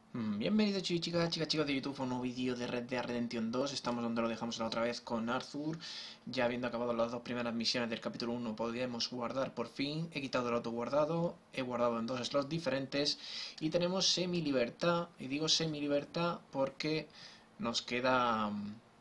Bienvenidos chicos de YouTube a un nuevo vídeo de Red Dead Redemption 2. Estamos donde lo dejamos la otra vez con Arthur. Ya habiendo acabado las dos primeras misiones del capítulo 1 podemos guardar por fin. He quitado el auto guardado, he guardado en dos slots diferentes y tenemos semi-libertad. Y digo semi-libertad porque nos queda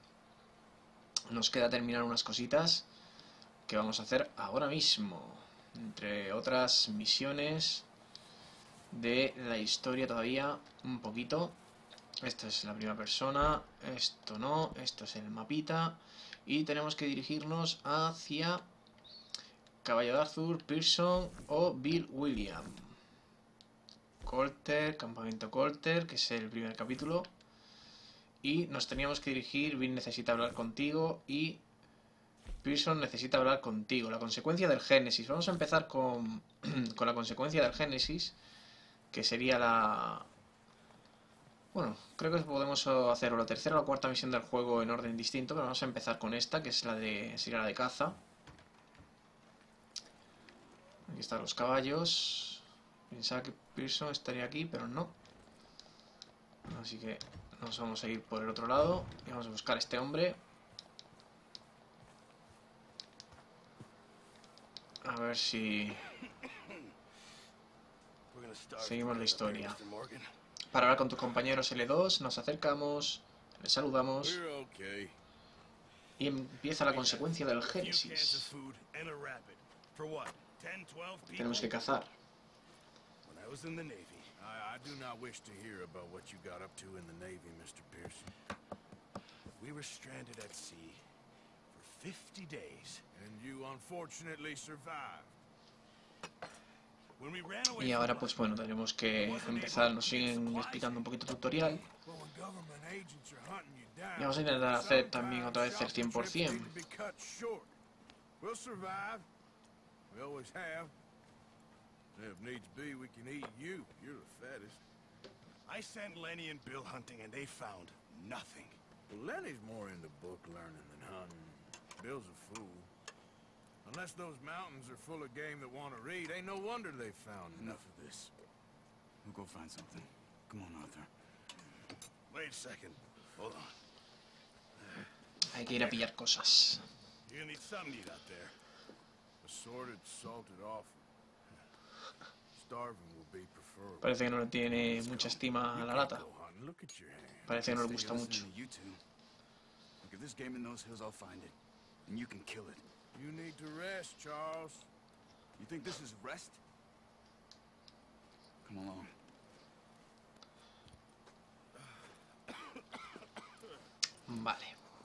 terminar unas cositas que vamos a hacer ahora mismo. Entre otras misiones de la historia todavía un poquito. Esta es la primera persona, esto no, esto es el mapita y tenemos que dirigirnos hacia Caballo de Arthur, Pearson o Bill William. Colter, Campamento Colter, que es el primer capítulo, y nos teníamos que dirigir. Bill necesita hablar contigo y Pearson necesita hablar contigo. La consecuencia del Génesis. Vamos a empezar con la consecuencia del Génesis, que sería la... Bueno, creo que podemos hacer la tercera o la cuarta misión del juego en orden distinto, pero vamos a empezar con esta, que es sería la de caza. Aquí están los caballos. Pensaba que Pearson estaría aquí, pero no. Así que nos vamos a ir por el otro lado y vamos a buscar a este hombre. A ver si seguimos la historia. Para hablar con tus compañeros L2, nos acercamos, les saludamos y empieza la consecuencia del Génesis. Tenemos que cazar. I do not wish to hear about what you got up to in the Navy, Mr. Pearson. We were stranded at sea for 50 days, and you unfortunately survived. When we ran away Y ahora pues bueno, tenemos que empezar, nos siguen explicando un poquito el tutorial. Y vamos a intentar hacer también otra vez el 100%. We'll survive. We always have. If needs be, we can eat you. You're the fattest. I sent Lenny and Bill hunting, and they found nothing. Well, Lenny's more into book learning than hunting. Bill's a fool. Unless those mountains are full of game that want to read, ain't no wonder they found enough of this. We'll go find something. Come on, Arthur. Wait a second. Hold on. Hay que ir a pillar cosas. You're gonna need something to eat out there. Assorted, salted offal. Starving will be preferable. Parece que no le tiene mucha estima a la lata. Go hunting. Look at your hand. Parece que no le gusta mucho. You two. Look, if there's game in those hills, I'll find it. And you can kill it. You need to rest, Charles. You think this is rest? Come along. Vale.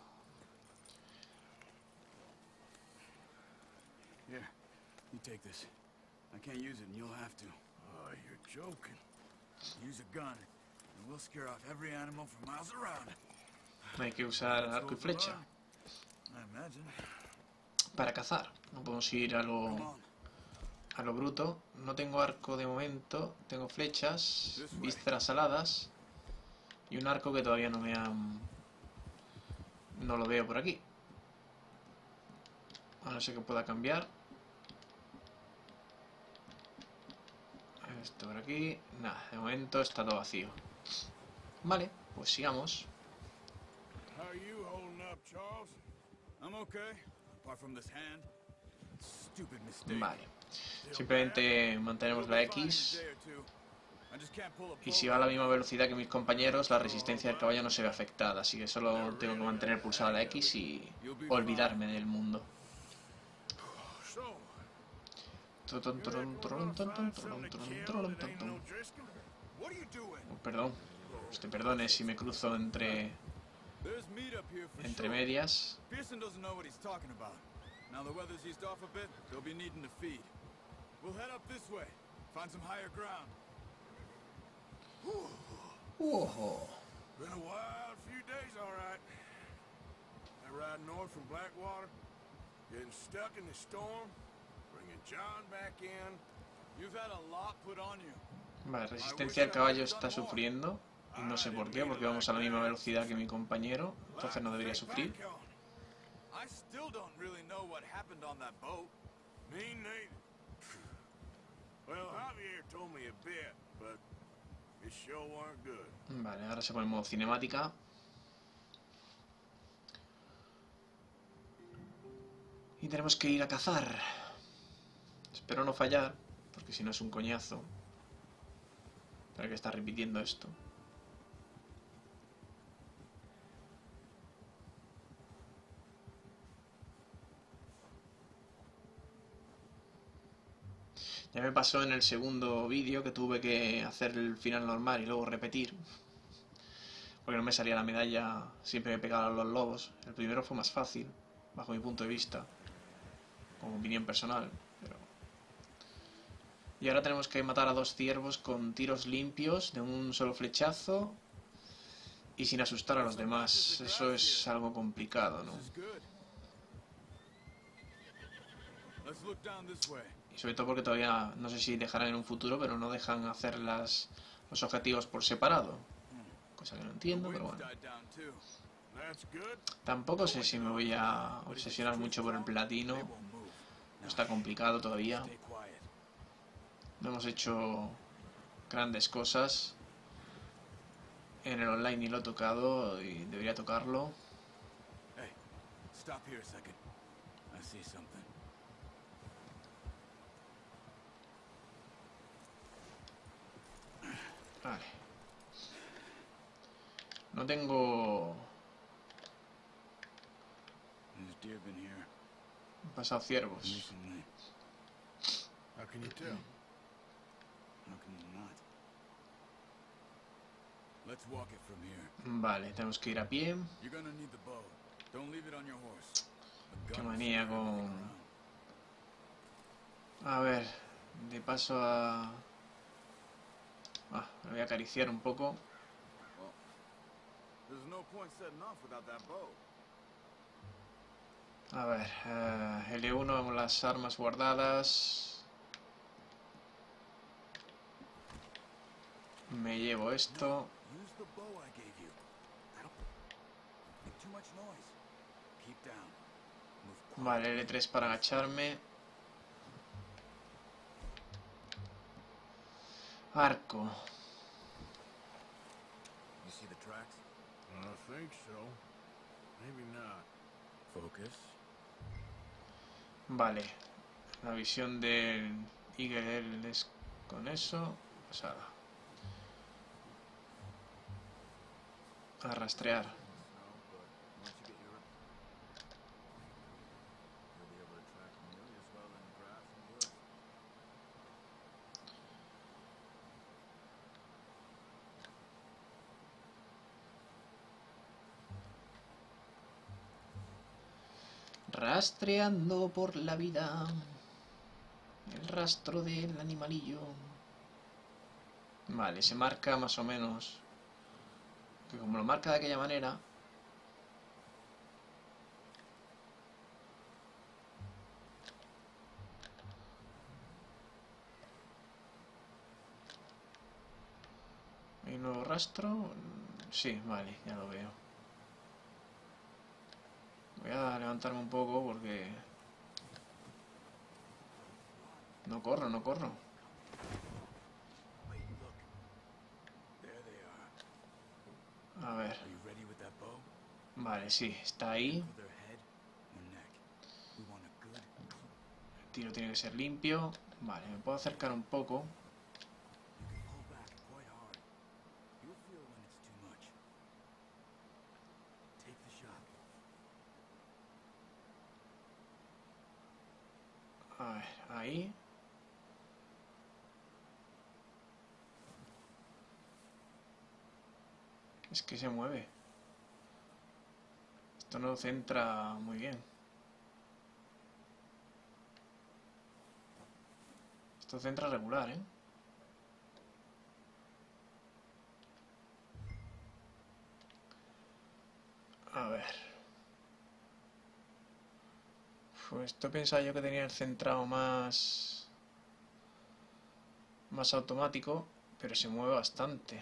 Here, you take this. I can't use it, and you'll have to. Oh, you're joking. Use a gun, and we'll scare off every animal for miles around. Hay que usar arco y flecha I imagine. para cazar. No podemos ir a Come lo on. bruto. No tengo arco de momento. Tengo flechas, vísceras aladas y un arco que todavía no lo veo por aquí. A no ser que pueda cambiar. Esto por aquí. Nada, de momento está todo vacío. Vale, pues sigamos. How are you holding up, Charles? I'm okay, apart from this hand. Stupid mistake. Vale. Simplemente mantenemos la X. I just can't pull a Y si va a la misma velocidad que mis compañeros, la resistencia del caballo no se ve afectada. Así que solo tengo que mantener pulsada la X y olvidarme del mundo. So, what are you doing? Perdón. Usted perdone si me cruzo entre There's meat up here for sure. medias. Pearson doesn't know what he's talking about. Now the weather's eased off a bit, they'll be needing to feed. We'll head up this way, find some higher ground. ¡Ojo! Been a wild few days, all right. I ride north from Blackwater, getting stuck in the storm, bringing John back in. You've had a lot put on you. Vale, resistencia del caballo está sufriendo. Y no sé por qué, porque vamos a la misma velocidad que mi compañero. Entonces no debería sufrir. I still don't really know what happened on that boat. Me neither. Well, Javier told me a bit, but it sure weren't good. Vale, ahora se pone en modo cinemática. Y tenemos que ir a cazar. Espero no fallar, porque si no es un coñazo. Tener que estar repitiendo esto. Ya me pasó en el segundo vídeo que tuve que hacer el final normal y luego repetir. Porque no me salía la medalla siempre que pegaba a los lobos. El primero fue más fácil, bajo mi punto de vista. Como opinión personal. Pero... Y ahora tenemos que matar a 2 ciervos con tiros limpios de un solo flechazo. Y sin asustar a los demás. Eso es algo complicado, ¿no? Y sobre todo porque todavía, no sé si dejarán en un futuro, pero no dejan hacer los objetivos por separado. Cosa que no entiendo, pero bueno. Tampoco sé si me voy a obsesionar mucho por el platino. Está complicado todavía. No hemos hecho grandes cosas. En el online ni lo he tocado y debería tocarlo. Vale. No tengo... Han pasado ciervos. How can you tell? Vale, tenemos que ir a pie. Qué manía con... A ver, de paso a... me voy a acariciar un poco. A ver, L1, vemos las armas guardadas. Me llevo esto. Vale, L3 para agacharme. Arco. I think so. Maybe not. Focus. Vale. La visión del Eagle es con eso. Pasada. A rastrear. Rastreando por la vida. El rastro del animalillo. Vale, se marca más o menos. Que como lo marca de aquella manera. ¿Hay un nuevo rastro? Sí, vale, ya lo veo. Voy a levantarme un poco porque... No corro, no corro. A ver. Vale, sí, está ahí. El tiro tiene que ser limpio. Vale, me puedo acercar un poco. A ver, ahí. Es que se mueve. Esto no centra muy bien. Esto centra regular, ¿eh? A ver. Pues esto pensaba yo que tenía el centrado más automático, pero se mueve bastante.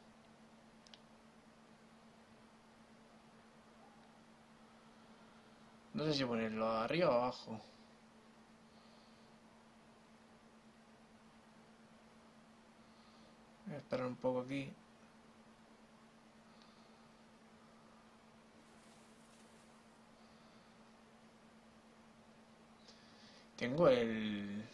No sé si ponerlo arriba o abajo. Voy a esperar un poco aquí. Tengo el...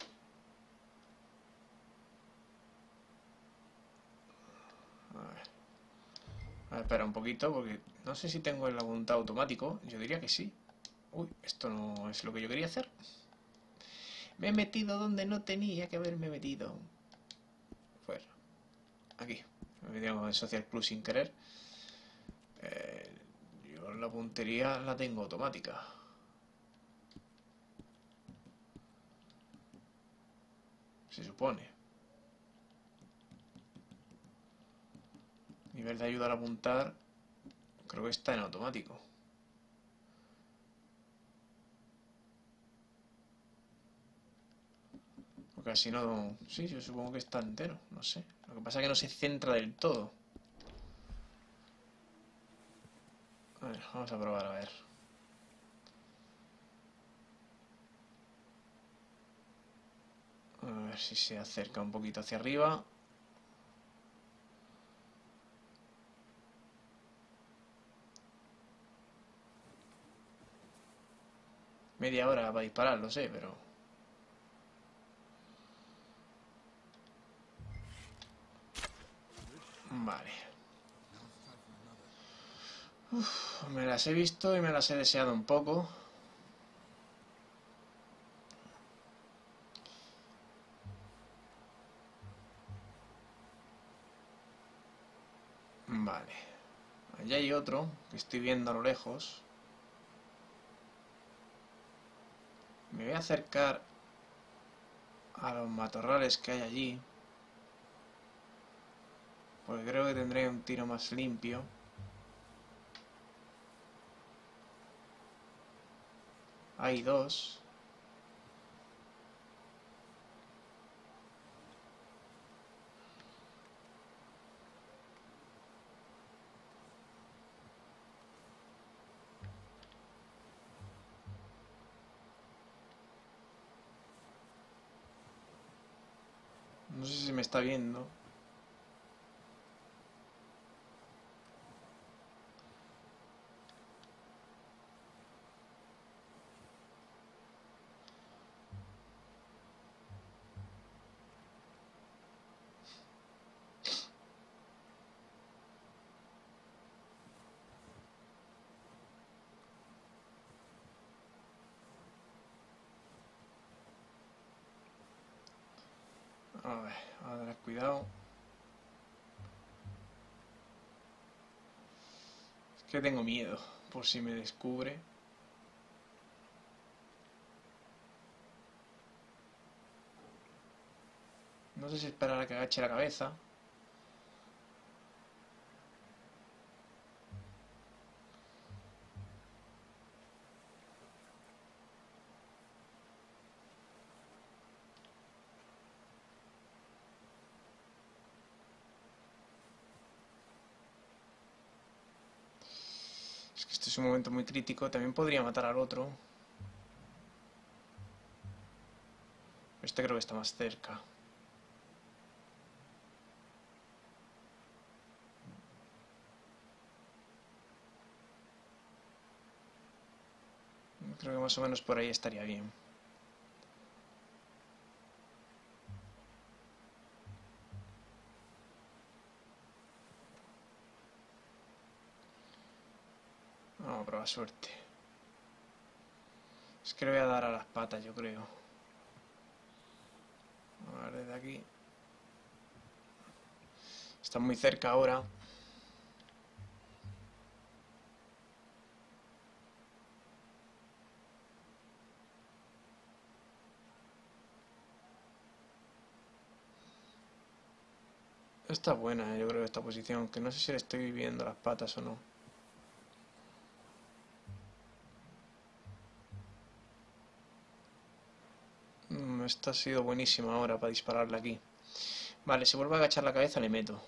A ver, espera un poquito porque no sé si tengo el apuntado automático. Yo diría que sí. Uy, esto no es lo que yo quería hacer. Me he metido donde no tenía que haberme metido. Fuera. Aquí. Me he metido en Social Plus sin querer. Yo la puntería la tengo automática. Se supone. Nivel de ayuda al apuntar. Creo que está en automático. Porque así no... Sí, yo supongo que está entero. No sé. Lo que pasa es que no se centra del todo. A ver, vamos a probar a ver. A ver si se acerca un poquito hacia arriba. Media hora para disparar, lo sé, pero... Vale. Uf, me las he visto y me las he deseado un poco. Vale. Allí hay otro que estoy viendo a lo lejos. Me voy a acercar a los matorrales que hay allí. Porque creo que tendré un tiro más limpio. Hay dos. No sé si me está viendo. A ver, a tener cuidado. Es que tengo miedo por si me descubre. No sé si esperar a que agache la cabeza. Es que este es un momento muy crítico. También podría matar al otro. Este creo que está más cerca. Creo que más o menos por ahí estaría bien. Vamos a probar suerte. Es que le voy a dar a las patas, yo creo. A ver, desde aquí. Está muy cerca ahora. Está buena, yo creo, esta posición. Que no sé si le estoy viendo las patas o no. Esta ha sido buenísima ahora para dispararle aquí. Vale, si vuelve a agachar la cabeza le meto.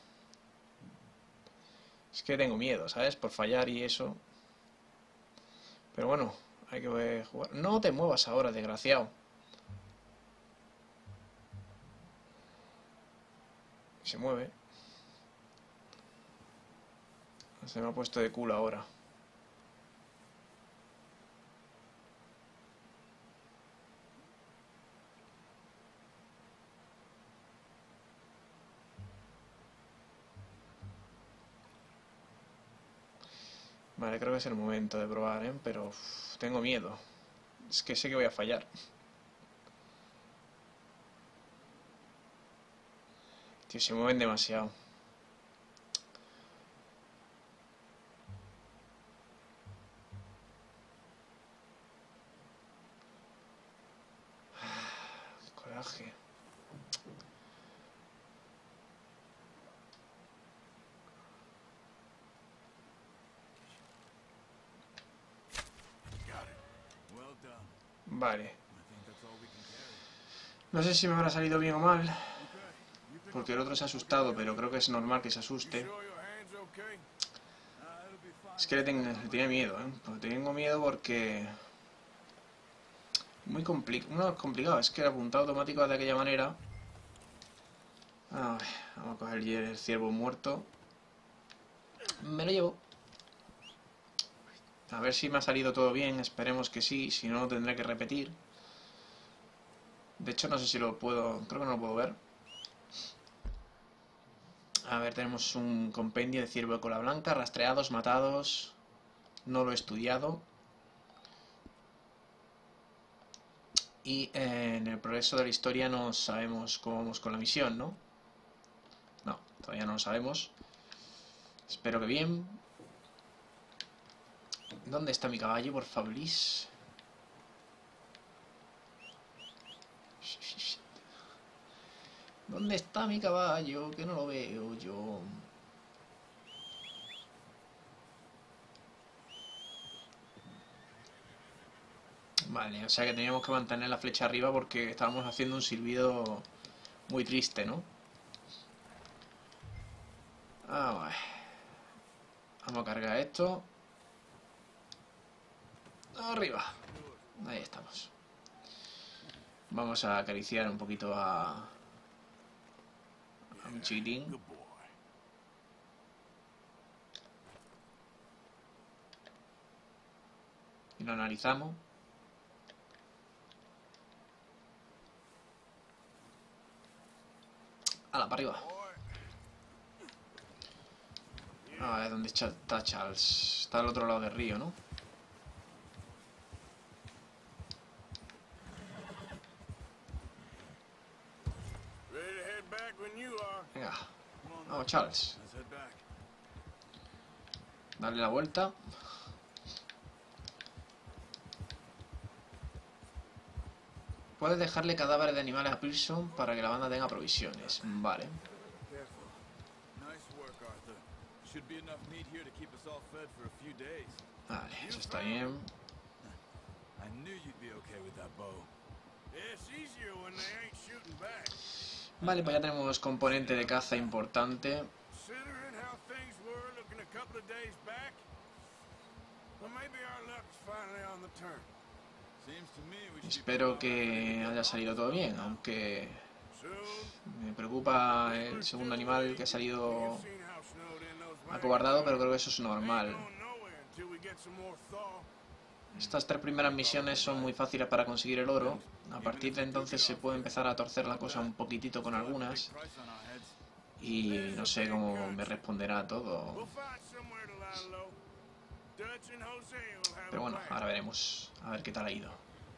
Es que tengo miedo, ¿sabes? Por fallar y eso. Pero bueno, hay que jugar. No te muevas ahora, desgraciado. Se mueve. Se me ha puesto de culo ahora. Vale, creo que es el momento de probar, ¿eh? Pero tengo miedo. Es que sé que voy a fallar. Tío, se mueven demasiado. Coraje. Well done. Vale. I think that's all we can carry. No sé si me habrá salido bien o mal, Okay. You pick porque el otro se ha asustado, pero creo que es normal que se asuste. Sure your hands okay? it'll be fine. Es que le tiene miedo, ¿eh? Pues tengo miedo porque... no es complicado, es que el apuntado automático de aquella manera... A ver, vamos a coger el ciervo muerto. Me lo llevo. A ver si me ha salido todo bien, esperemos que sí, si no tendré que repetir. De hecho no sé si lo puedo, creo que no lo puedo ver. A ver, tenemos un compendio de ciervo de cola blanca, rastreados, matados. No lo he estudiado. Y en el progreso de la historia no sabemos cómo vamos con la misión, ¿no? No, todavía no lo sabemos. Espero que bien. ¿Dónde está mi caballo, por favor? ¿Dónde está mi caballo? Que no lo veo yo. Vale, o sea que teníamos que mantener la flecha arriba porque estábamos haciendo un silbido muy triste, ¿no? Vale. Vamos a cargar esto. Arriba. Ahí estamos. Vamos a acariciar un poquito a mi chiquitín. Good boy. Y lo analizamos. ¡Hala, para arriba! A ver, ¿dónde está Charles? Está al otro lado del río, ¿no? Ready to head back when you are. Venga, Come on, vamos, Charles. let's head back. Darle la vuelta. Puedes dejarle cadáveres de animales a Pearson para que la banda tenga provisiones. Vale. Careful. Nice work, Arthur. Should be enough meat here to keep us all fed for a few days. Vale, eso está bien. I knew you'd be okay with that bow. It's easier when they ain't shooting back. Vale, pues ya tenemos componente de caza importante. Considering how things were looking a couple of days back, well, maybe our luck's finally on the turn. Seems to me we should be Espero que haya salido todo bien, aunque Soon, me preocupa el segundo animal que ha salido you've seen how snowed in those mountains. acobardado, pero creo que eso es We ain't normal. going nowhere until we get some more thaw. Estas tres primeras misiones son muy fáciles para conseguir el oro. A partir de entonces se puede empezar a torcer la cosa un poquitito con algunas. price on our heads. Y no sé cómo me responderá todo. We'll find somewhere to lie low. Dutch and Jose will have Pero a bueno, plan. ahora veremos. A ver qué tal ha ido.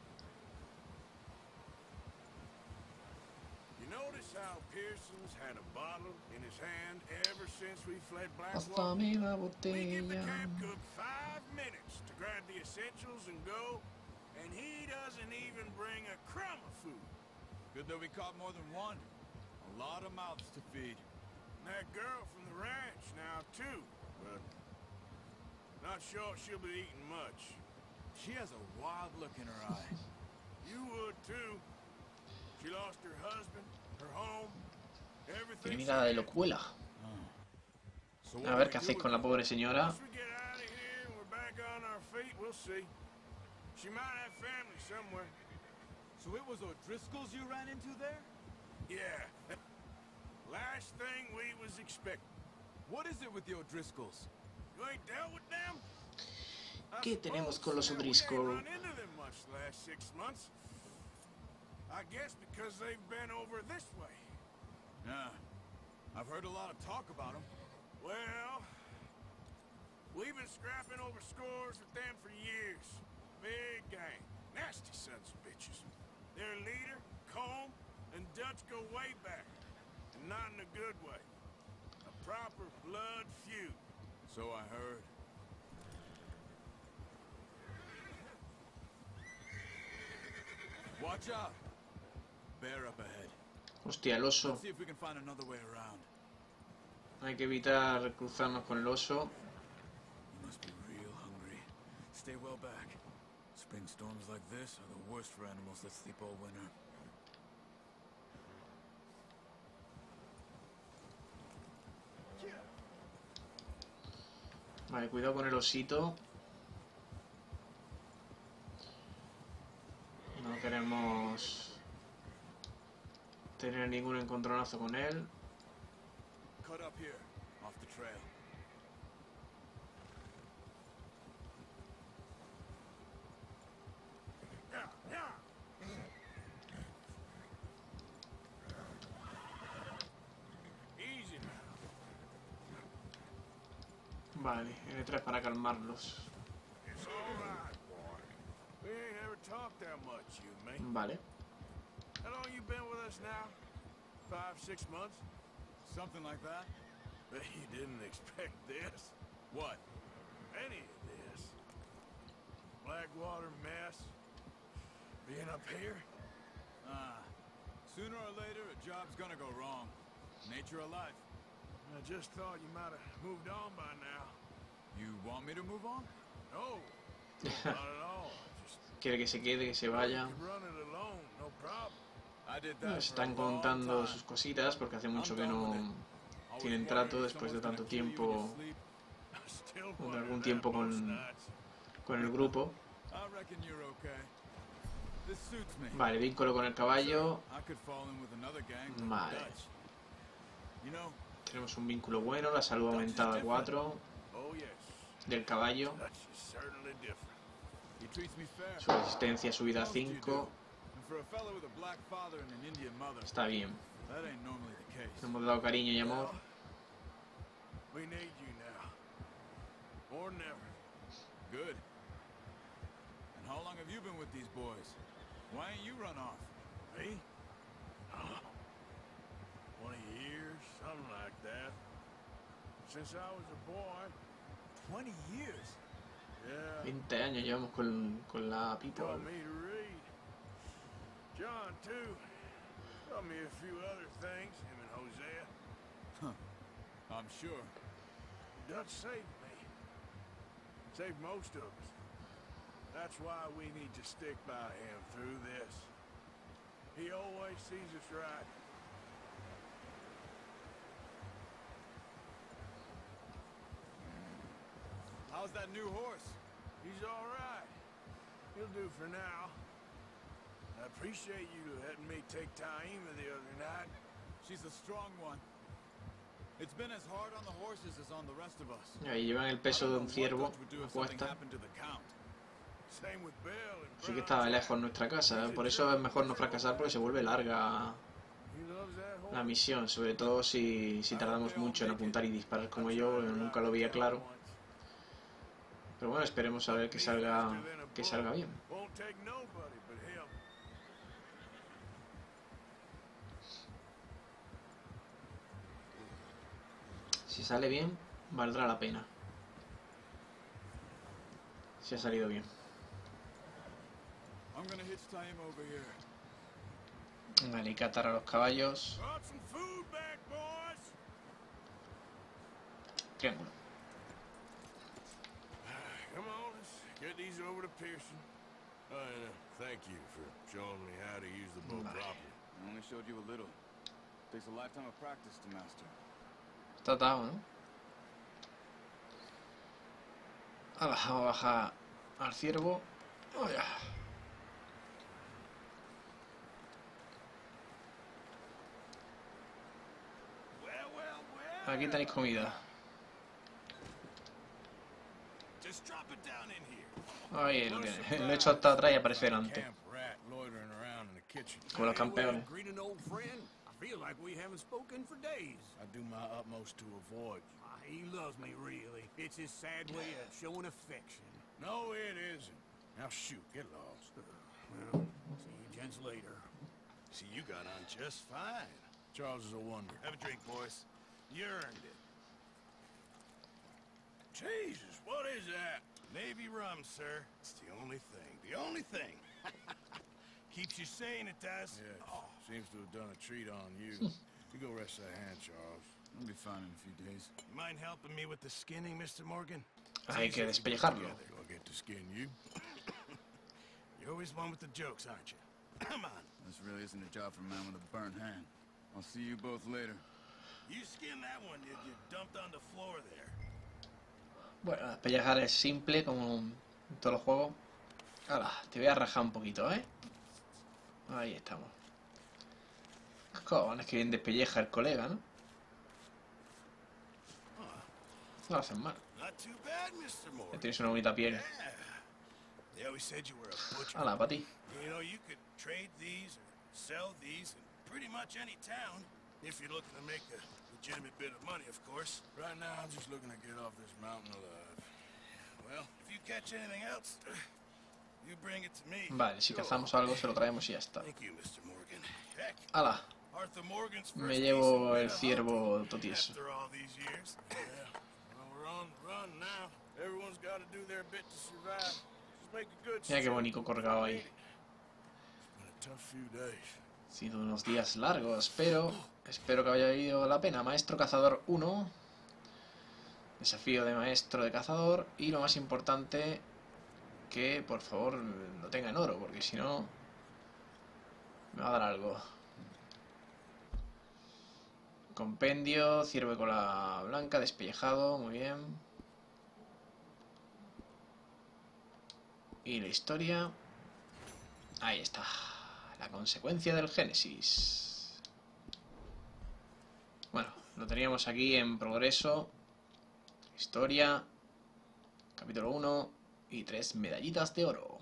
You notice how Pearson's had a bottle in his hand ever since we fled Blackwater? Pásame la We give the botella. camp cook 5 minutes to grab the essentials and go, and he doesn't even bring a crumb of food. Good that we caught more than one. A lot of mouths to feed. And that girl from the ranch now too, but not sure she'll be eating much. She has a wild look in her eye. You would too. She lost her husband, her home, Tiene everything. mirada de locuela. So A ver qué hacéis con la pobre señora. Once we get out of here and we're back on our feet, we'll see. She might have family somewhere. So it was O'Driscoll's you ran into there? Yeah. Last thing we was expecting. What is it with the O'Driscolls? You ain't dealt with them? ¿Qué tenemos con los O'Driscoll? I guess because they've been over this way. Yeah. I've heard a lot of talk about them. Well, we've been scrapping over scores with them for years. Big gang. Nasty sons of bitches. Their leader, Colm, and Dutch go way back. And not in a good way. A proper blood feud. So I heard. Watch out. Bear up ahead. Hostia, el oso. Let's see if we can find another way around. Hay que evitar cruzarnos con el oso. You must be real hungry. Stay well back. Spring storms like this are the worst for animals that sleep all winter. Vale, cuidado con el osito. No queremos tener ningún encontronazo con él. Cut up here, off the trail. Easy now. Vale, N3 para calmarlos. It's all right, boy. We ain't ever talked that much, you and me. Vale. How long you been with us now? 5, 6 months? Something like that? Bet you didn't expect this. What? Any of this. Blackwater mess. Being up here? Sooner or later, a job's gonna go wrong. Nature of life. I just thought you might have moved on by now. You want me to move on? No, not at all. Just Quiere que se quede, que se vaya. you run it alone, no problem. I did Nos that for a están long contando time. sus cositas porque hace mucho I'm que done no with it. Always tienen worried trato if después de someone's tanto gonna kill you in tiempo your sleep. I still con wonder algún that tiempo most con, nights. con el grupo. I reckon you're okay. This suits me. Vale, vínculo con el caballo. I could fall in with another gang like Vale. Dutch. You know, Tenemos un vínculo bueno, la salud aumentada a 4 Oh yes, del caballo. Dutch is certainly different. he treats me fair. Su resistencia subida a What else do you 5. do? And for a fellow with a black father and an Indian mother, Está bien. that ain't normally the case. Le hemos dado cariño y amor. We need you now. Or never. Good. And how long have you been with these boys? Why ain't you run off? Me? Oh, 20 years, something like that. Since I was a boy. 20 years? Yeah. 20 años llevamos con la people. Taught me to read. John, too. Taught me a few other things, him and Hosea. I'm sure. Dutch saved me. Saved most of us. That's why we need to stick by him through this. He always sees us right. How's that new horse? He's all right. He'll do for now. I appreciate you letting me take Taima the other night. She's a strong one. It's been as hard on the horses as on the rest of us. Ahí llevan el peso de un ciervo a cuesta. Happened to the Count. Same with Bill and Sí que estaba lejos nuestra casa. Por eso es mejor no fracasar porque se vuelve larga He loves that horse. la misión. Sobre todo si tardamos mucho en apuntar y disparar como yo. Nunca lo veía claro. Pero bueno, esperemos a ver que salga bien. Won't take nobody but him. Si sale bien, valdrá la pena. Si ha salido bien. I'm gonna hitch Taima over here. Vale, hay que atar a los caballos. Brought some food back, boys. Triángulo. Come on, let's get these over to Pearson. Thank you for showing me how to use the bow Vale. properly. I only showed you a little. Takes a lifetime of practice to master. Está atado, ¿no? Ahora vamos a bajar al ciervo. Oh, ya. Well, well, well. Aquí tenéis comida. Just drop it down in here. Ahí lo tiene. Lo he hecho hasta atrás y aparece delante. Camp rat loitering around in the kitchen. Como los campeones. Greet an old friend. I feel like we haven't spoken for days. I do my utmost to avoid you. He loves me, really. It's his sad way of showing affection. No, it isn't. Now shoot, get lost. Well, see you gents later. See, you got on just fine. Charles is a wonder. Have a drink, boys. You earned it. Jesus, what is that? Navy rum, sir. It's the only thing. The only thing. Keeps you sane, it does. Yes. Oh. Seems to have done a treat on you. You go rest that hand, Charles. I'll be fine in a few days. You mind helping me with the skinning, Mr. Morgan? Hay que despellejarlo. Do I get to skin you? You're always one with the jokes, aren't you? Come on. This really isn't a job for a man with a burnt hand. I'll see you both later. You skinned that one, did you? Dumped on the floor there. Bueno, despellejar es simple como en todos los juegos. Hala, te voy a rajar un poquito, ¿eh? Ahí estamos. Cojones, que bien despelleja el colega, ¿no? No lo hacen mal. Not too bad, Mr. Ya Morgan. tienes una bonita piel. Yeah. They always said you were a butcher. Hala, para ti. You know, you could trade these or sell these in pretty much any town if you're looking to make a legitimate bit of money, of course. Right now, I'm just looking to get off this mountain alive. Well, if you catch anything else, you bring it to me. Vale, si cazamos algo se lo traemos y ya está. Thank you, Mr. Morgan. Heck, Hala, Arthur Morgan's first me llevo decent el bit of ciervo hunting totieso. after all these years. Yeah. Well, we're on the run now. Everyone's got to do their bit to survive. Just make a good Mira qué start. bonito colgado ahí. It's been a tough few days. Han sido unos días largos, pero espero que haya valido la pena. Maestro Cazador 1. Desafío de Maestro de Cazador. Y lo más importante, que por favor lo tenga en oro, porque si no me va a dar algo. Compendio, ciervo de cola blanca, despellejado, muy bien. Y la historia. Ahí está. La consecuencia del Génesis. Bueno, lo teníamos aquí en progreso. Historia. Capítulo 1. Y 3 medallitas de oro.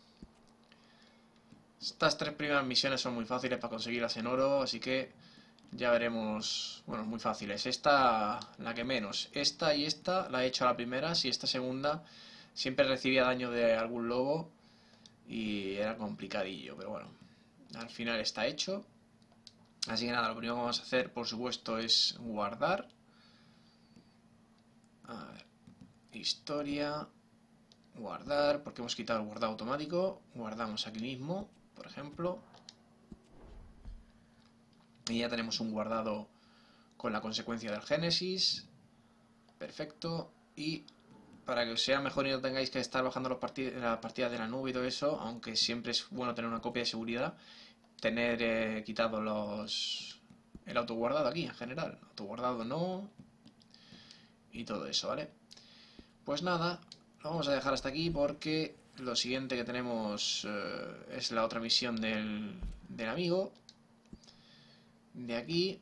Estas 3 primeras misiones son muy fáciles para conseguirlas en oro, así que ya veremos. Bueno, muy fáciles. Esta, la que menos. Esta y esta la he hecho a la primera. Si esta segunda siempre recibía daño de algún lobo y era complicadillo, pero bueno, al final está hecho. Así que nada, lo primero que vamos a hacer, por supuesto, es guardar. A ver, historia, guardar, porque hemos quitado el guardado automático. Guardamos aquí mismo, por ejemplo. Y ya tenemos un guardado con la consecuencia del Génesis. Perfecto. Y para que os sea mejor y no tengáis que estar bajando las partidas de la nube y todo eso, aunque siempre es bueno tener una copia de seguridad, tener quitado el autoguardado aquí en general. Autoguardado no. Y todo eso, ¿vale? Pues nada, lo vamos a dejar hasta aquí porque lo siguiente que tenemos es la otra misión del amigo. De aquí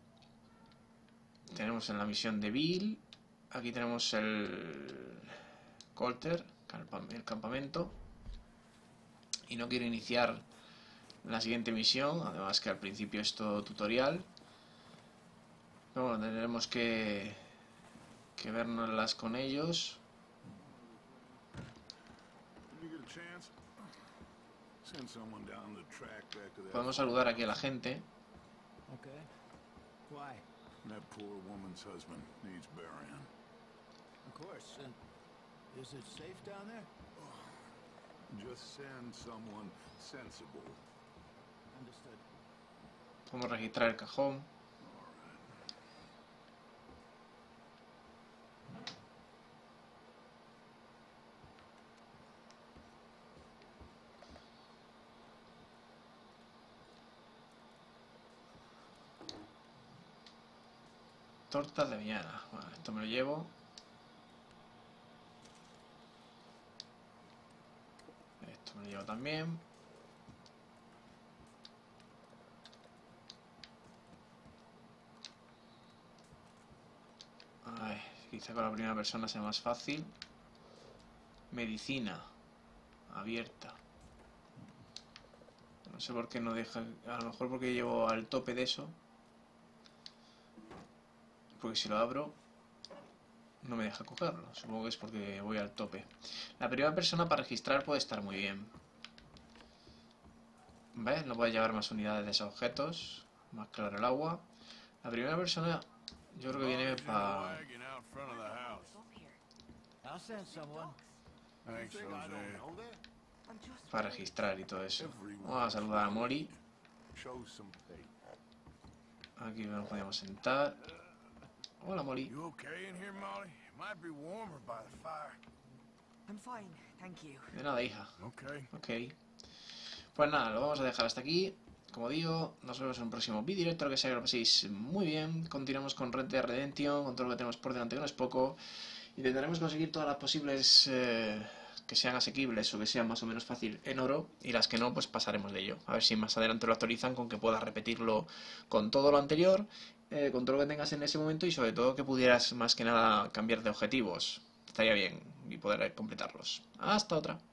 tenemos en la misión de Bill. Aquí tenemos el Colter, el campamento. Y no quiero iniciar la siguiente misión, además que al principio es todo tutorial. Pero bueno, tendremos que vernoslas con ellos. When you get a chance, send someone down the track back to that. Podemos saludar aquí a la gente. Okay. Why? That poor woman's husband needs burying. Of course. And is it safe down there? Just send someone sensible. Understood. Podemos registrar el cajón. Tortas de avellana. Bueno, esto me lo llevo. Esto me lo llevo también. Ay, quizá con la primera persona sea más fácil. Medicina. Abierta. No sé por qué no deja... A lo mejor porque llevo al tope de eso. Porque si lo abro... no me deja cogerlo. Supongo que es porque voy al tope. La primera persona para registrar puede estar muy bien. ¿Ves? No puedes llevar más unidades de esos objetos. Más claro el agua. La primera persona yo creo que viene para... para registrar y todo eso. Vamos a saludar a Mori. Aquí nos podemos sentar. Hola, Molly. You okay in here, Molly? It might be warmer by the fire. I'm fine, thank you. De nada, hija. Okay. Ok. Pues nada, lo vamos a dejar hasta aquí. Como digo, nos vemos en un próximo vídeo directo. Que sea que lo paséis muy bien. Continuamos con Red Dead Redemption, con todo lo que tenemos por delante, que no es poco. Intentaremos conseguir todas las posibles que sean asequibles o que sean más o menos fácil en oro. Y las que no, pues pasaremos de ello. A ver si más adelante lo actualizan con que puedas repetirlo con todo lo anterior. Con todo lo que tengas en ese momento y sobre todo que pudieras más que nada cambiar de objetivos. Estaría bien y poder completarlos. Hasta otra.